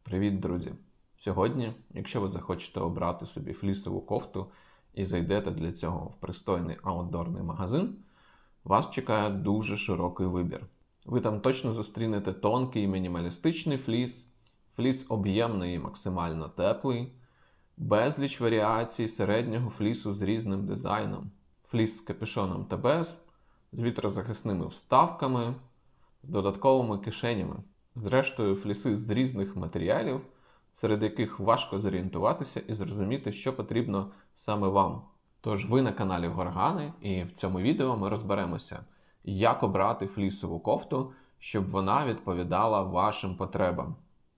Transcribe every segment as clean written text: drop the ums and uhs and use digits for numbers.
Привіт, друзі! Сьогодні, якщо ви захочете обрати собі флісову кофту і зайдете для цього в пристойний аутдорний магазин, вас чекає дуже широкий вибір. Ви там точно зустрінете тонкий мінімалістичний фліс, фліс об'ємний і максимально теплий, безліч варіацій середнього флісу з різним дизайном, фліс з капюшоном та без, з вітрозахисними вставками, з додатковими кишенями. Зрештою, фліси з різних матеріалів, серед яких важко зорієнтуватися і зрозуміти, що потрібно саме вам. Тож ви на каналі Горгани, і в цьому відео ми розберемося, як обрати флісову кофту, щоб вона відповідала вашим потребам.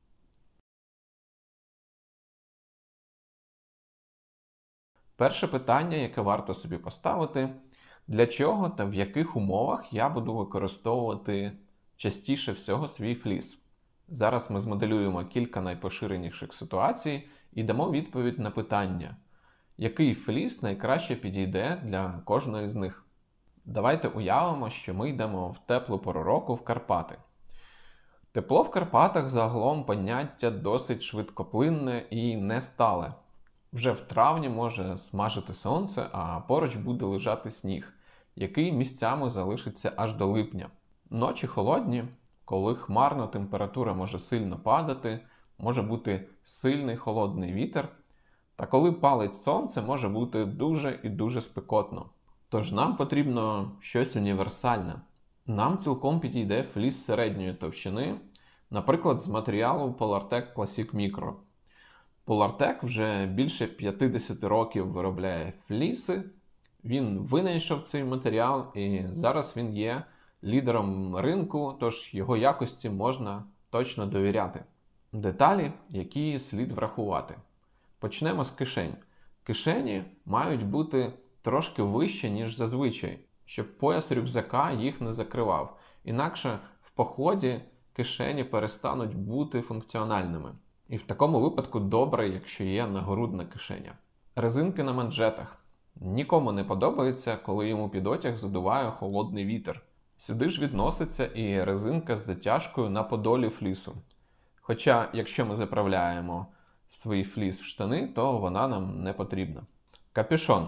Перше питання, яке варто собі поставити – для чого та в яких умовах я буду використовувати частіше всього свій фліс? Зараз ми змоделюємо кілька найпоширеніших ситуацій і дамо відповідь на питання, який фліс найкраще підійде для кожної з них. Давайте уявимо, що ми йдемо в теплу пору року в Карпати. Тепло в Карпатах загалом поняття досить швидкоплинне і нестале. Вже в травні може смажити сонце, а поруч буде лежати сніг, який місцями залишиться аж до липня. Ночі холодні, коли хмарна температура може сильно падати, може бути сильний холодний вітер, та коли палить сонце, може бути дуже і дуже спекотно. Тож нам потрібно щось універсальне. Нам цілком підійде фліс середньої товщини, наприклад, з матеріалу Polartec Classic Micro. Polartec вже більше 50 років виробляє фліси, він винайшов цей матеріал і зараз він є лідером ринку, тож його якості можна точно довіряти. Деталі, які слід врахувати. Почнемо з кишень. Кишені мають бути трошки вище, ніж зазвичай, щоб пояс рюкзака їх не закривав. Інакше в поході кишені перестануть бути функціональними. І в такому випадку добре, якщо є нагрудна кишеня. Резинки на манжетах. Нікому не подобається, коли йому під одяг задуває холодний вітер. Сюди ж відноситься і резинка з затяжкою на подолі флісу. Хоча, якщо ми заправляємо свій фліс в штани, то вона нам не потрібна. Капюшон.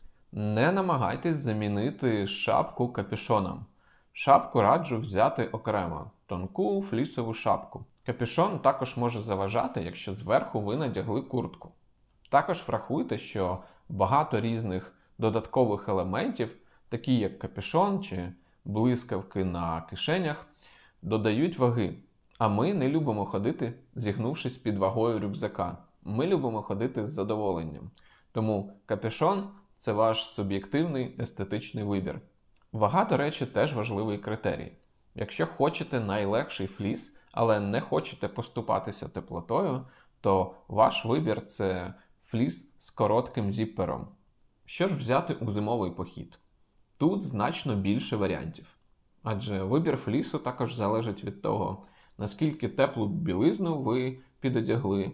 Не намагайтесь замінити шапку капюшоном. Шапку раджу взяти окремо. Тонку флісову шапку. Капюшон також може заважати, якщо зверху ви надягли куртку. Також врахуйте, що багато різних додаткових елементів, такі як капюшон чи блискавки на кишенях, додають ваги. А ми не любимо ходити, зігнувшись під вагою рюкзака. Ми любимо ходити з задоволенням. Тому капюшон – це ваш суб'єктивний естетичний вибір. Вага, до речі, теж важливий критерій. Якщо хочете найлегший фліс, але не хочете поступатися теплотою, то ваш вибір – це фліс з коротким зіппером. Що ж взяти у зимовий похід? Тут значно більше варіантів. Адже вибір флісу також залежить від того, наскільки теплу білизну ви підодягли,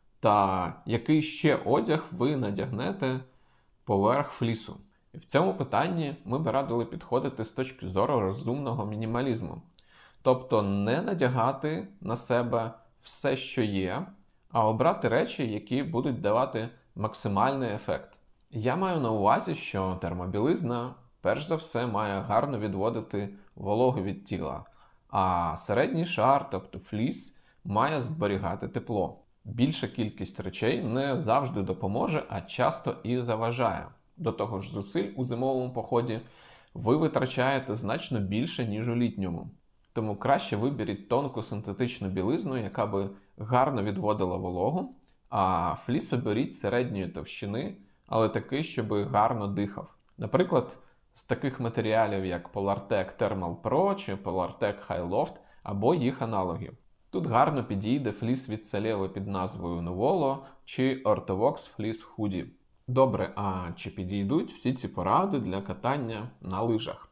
та який ще одяг ви надягнете поверх флісу. І в цьому питанні ми б радили підходити з точки зору розумного мінімалізму. Тобто не надягати на себе все, що є, а обрати речі, які будуть давати максимальний ефект. Я маю на увазі, що термобілизна перш за все має гарно відводити вологу від тіла, а середній шар, тобто фліс, має зберігати тепло. Більша кількість речей не завжди допоможе, а часто і заважає. До того ж, зусиль у зимовому поході ви витрачаєте значно більше, ніж у літньому. Тому краще виберіть тонку синтетичну білизну, яка би гарно відводила вологу, а фліс оберіть середньої товщини, але такий, щоб гарно дихав. Наприклад, з таких матеріалів, як Polartec Thermal Pro чи Polartec High Loft або їх аналогів. Тут гарно підійде фліс від Saleva під назвою Nuvolo чи Ortovox Fleece Hoodie. Добре, а чи підійдуть всі ці поради для катання на лижах?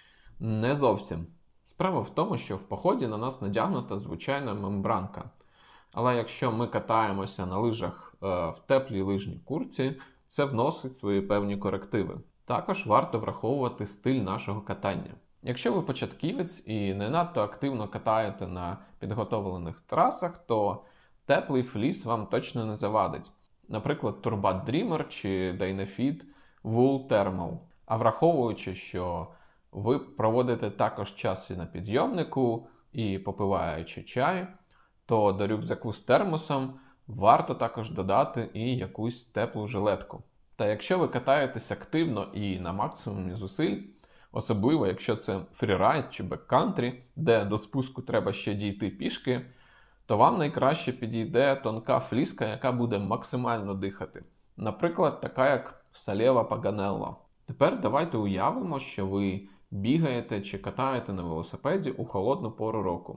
Не зовсім. Справа в тому, що в поході на нас надягнута звичайна мембранка. Але якщо ми катаємося на лижах в теплій лижній куртці, це вносить свої певні корективи. Також варто враховувати стиль нашого катання. Якщо ви початківець і не надто активно катаєте на підготовлених трасах, то теплий фліс вам точно не завадить. Наприклад, Turbat Dreamer чи Dynafit Wool Thermal. А враховуючи, що ви проводите також час і на підйомнику, і попиваючи чай, то до рюкзаку з термосом варто також додати і якусь теплу жилетку. Та якщо ви катаєтесь активно і на максимумі зусиль, особливо якщо це фрірайд чи беккантрі, де до спуску треба ще дійти пішки, то вам найкраще підійде тонка фліска, яка буде максимально дихати. Наприклад, така як Saleva Paganella. Тепер давайте уявимо, що ви бігаєте чи катаєте на велосипеді у холодну пору року.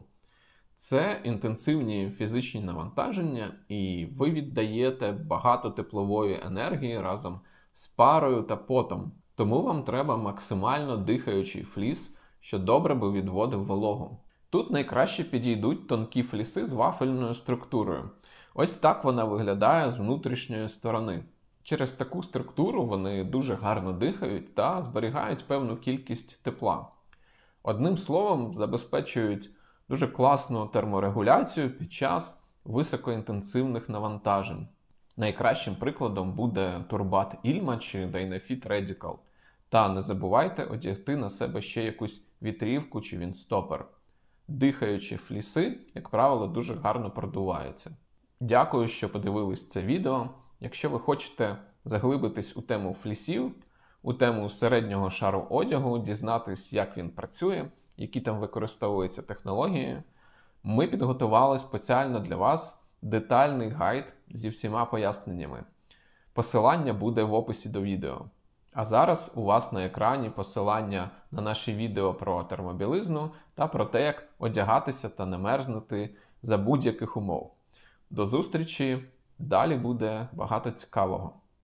Це інтенсивні фізичні навантаження, і ви віддаєте багато теплової енергії разом з парою та потом. Тому вам треба максимально дихаючий фліс, що добре би відводив вологу. Тут найкраще підійдуть тонкі фліси з вафельною структурою. Ось так вона виглядає з внутрішньої сторони. Через таку структуру вони дуже гарно дихають та зберігають певну кількість тепла. Одним словом, забезпечують дуже класну терморегуляцію під час високоінтенсивних навантажень. Найкращим прикладом буде Turbat Ilma чи Dynafit Radical. Та не забувайте одягти на себе ще якусь вітрівку чи вінстопер. Дихаючі фліси, як правило, дуже гарно продуваються. Дякую, що подивились це відео. Якщо ви хочете заглибитись у тему флісів, у тему середнього шару одягу, дізнатись, як він працює, які там використовуються технології, ми підготували спеціально для вас детальний гайд зі всіма поясненнями. Посилання буде в описі до відео. А зараз у вас на екрані посилання на наші відео про термобілизну та про те, як одягатися та не мерзнути за будь-яких умов. До зустрічі! Далі буде багато цікавого.